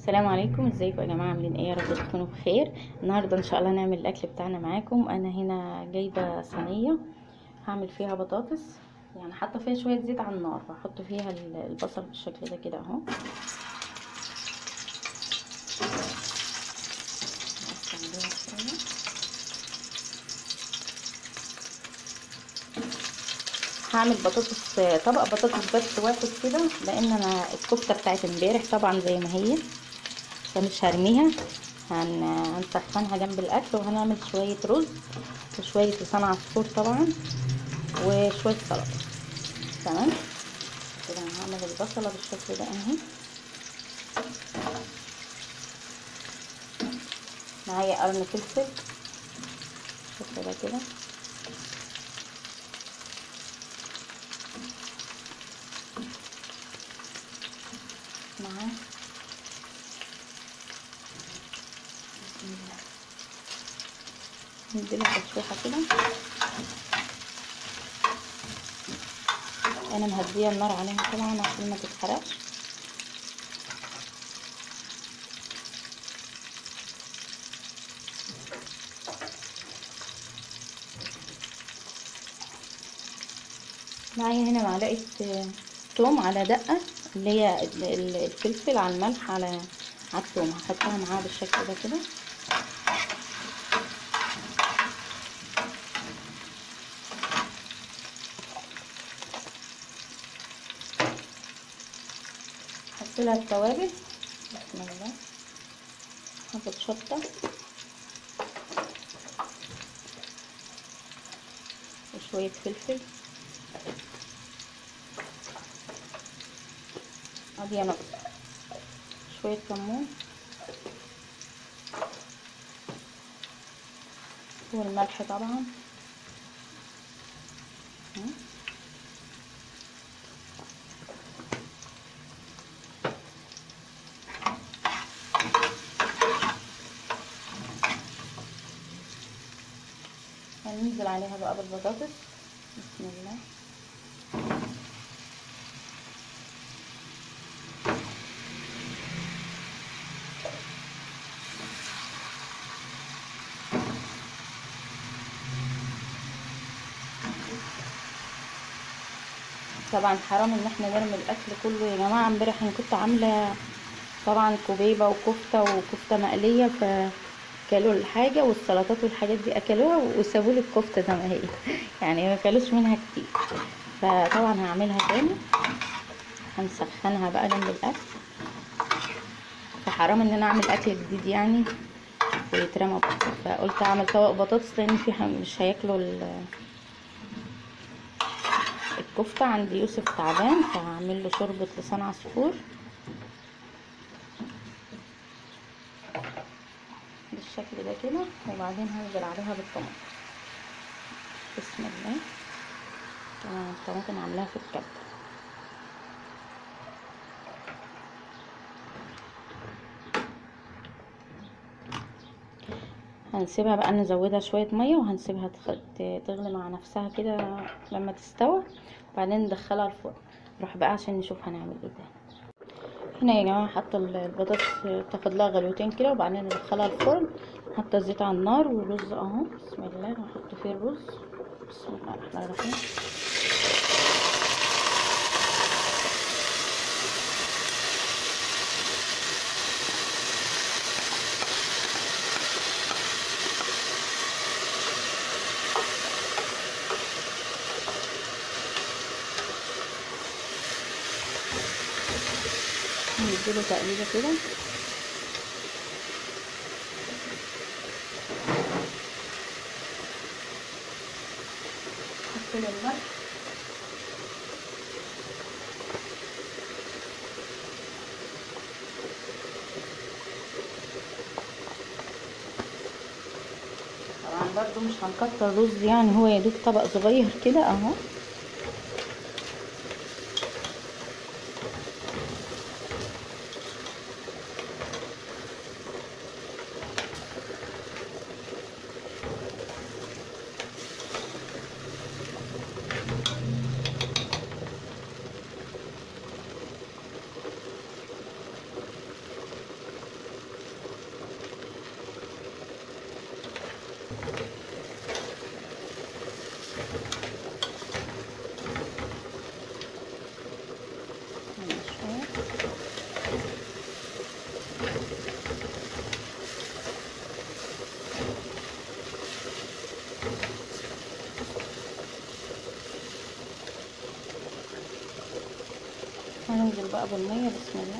السلام عليكم، ازيكم يا جماعه؟ عاملين ايه؟ يا رب تكونوا بخير. النهارده ان شاء الله نعمل الاكل بتاعنا معاكم. انا هنا جايبه صينيه هعمل فيها بطاطس، يعني حاطه فيها شويه زيت على النار، بحط فيها البصل بالشكل ده كده اهو. هعمل بطاطس، طبق بطاطس بس واحد كده، لان انا الكفته بتاعت امبارح طبعا زي ما هي فمش هرميها. هنسخنها جنب الاكل، وهنعمل شويه رز وشويه لسان عصفور طبعا وشويه سلطه. تمام كده. انا هعمل البصله بالشكل ده اهي. معايا قرن فلفل بالشكل ده كده، معاه بسم الله نديله تشويحه كده. انا مهديه النار عليها طبعا عشان ما تتحرقش. معايا هنا معلقه توم على دقه، اللي هي الفلفل على الملح على التوم، هحطها معاها بالشكل ده كده. احط لها التوابل بسم الله. هاخد شطه وشويه فلفل، ادي نقص شويه كمون والملح طبعا. هننزل عليها بقى بالبطاطس بسم الله. طبعا حرام ان احنا نرمي الاكل كله يا جماعه. امبارح انا كنت عامله طبعا كوبيبه وكفته مقليه، فكلوا الحاجه والسلطات والحاجات دي اكلوها وسابوا لي الكفته زي ما هي يعني ما كلوش منها كتير. فطبعا هعملها تاني، هنسخنها بقى جنب الاكل. فحرام ان انا اعمل اكل جديد يعني ويترمى بطاطس، فقلت اعمل طبق بطاطس لان في مش هياكلوا الكفته. عندي يوسف تعبان فهعمل له شوربه لسان عصفور بالشكل ده كده، وبعدين هنزل عليها بالطماطم بسم الله. طبعا الطماطم عاملاها في الكبة. هنسيبها بقى نزودها شوية مية وهنسيبها تغلي مع نفسها كده لما تستوى، وبعدين ندخلها الفرن. نروح بقى عشان نشوف هنعمل ايه تاني. هنا يا جماعة حاطة البطاطس تاخد لها غلوتين كده، وبعدين ندخلها الفرن. حاطة الزيت على النار والرز اهو بسم الله. هحط فيه الرز بسم الله الرحمن الرحيم. نديله تقليبه كده. نحط له الملح طبعا. برضو مش هنكتر رز يعني، هو يدوب طبق صغير كده اهو. هننزل بقى بالميه. بسم الله.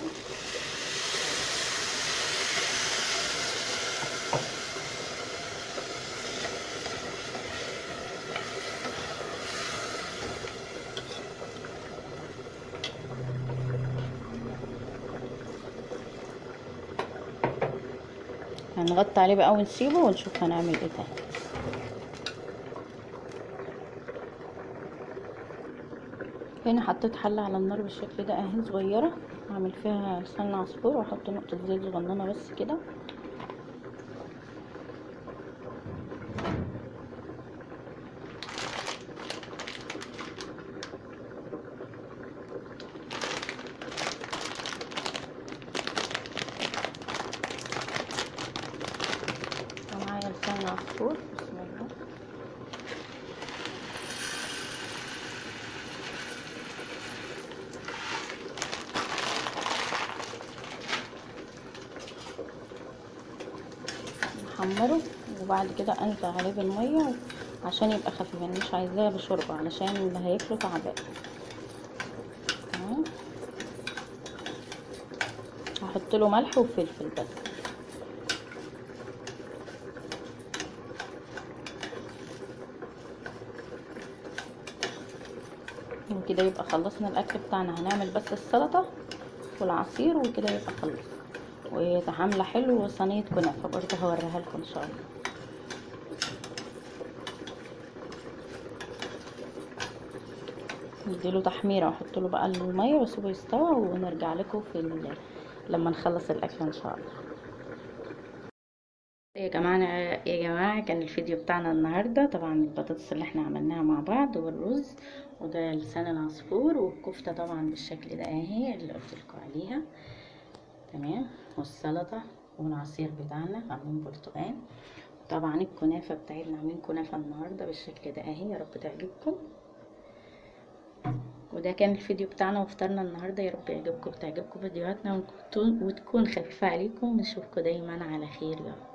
هنغطي عليه بقى ونسيبه ونشوف هنعمل ايه تاني. هنا حطيت حله على النار بالشكل ده اهي صغيره، هعمل فيها لسان عصفور واحط نقطه زيت صغننه بس كده. ومعايا لسان عصفور. بسم الله. نحمره وبعد كده انزل عليه بالميه عشان يبقى خفيف، يعني مش عايزاه بشوربه علشان اللي هياكله تعبان. تمام. هحط له ملح وفلفل بس. وكده يبقى خلصنا الاكل بتاعنا. هنعمل بس السلطه والعصير وكده يبقى خلص. وعامله حلو صينيه كنافه برضه هوريها لكم ان شاء الله. نديله تحميره واحط له بقى الميه واسيبه يستوى ونرجع لكم لما نخلص الاكل ان شاء الله. يا جماعه كان الفيديو بتاعنا النهارده طبعا البطاطس اللي احنا عملناها مع بعض والرز وده لسان العصفور والكفته طبعا بالشكل ده اهي اللي قلت لكم عليها. تمام. والسلطه والعصير بتاعنا عاملين برتقال. طبعا الكنافه بتاعتنا عاملين كنافه النهارده بالشكل ده اهي، يا رب تعجبكم. وده كان الفيديو بتاعنا وفطرنا النهارده، يا رب يعجبكم وتعجبكم فيديوهاتنا وتكون خفيفه عليكم. نشوفكم دايما على خير يا رب.